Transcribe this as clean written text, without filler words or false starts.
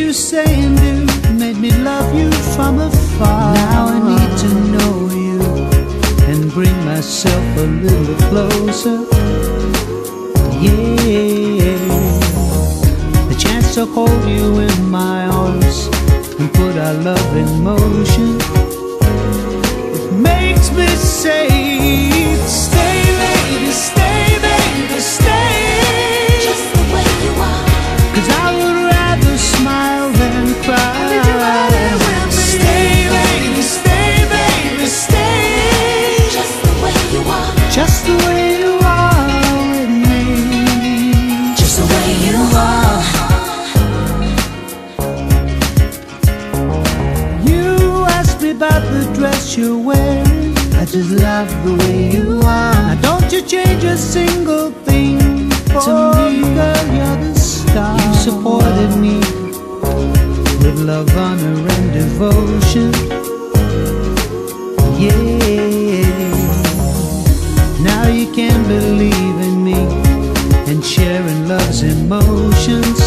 you say and do made me love you from afar. Now I need to know you and bring myself a little closer. Yeah, the chance to hold you in my arms and put our love in motion, it makes me say, stay baby, stay baby, stay, just the way you are. 'cause I would rather smile than cry. Stay baby, stay baby, stay, Just the way you are. just the way you are with me. Just the way you are. You asked me about the dress you're wearing. I just love the way you are. Now don't you change a single thing to me, girl, you're the star. You supported me with love, honor, and devotion. Yeah, now you can believe in me and sharing love's emotions.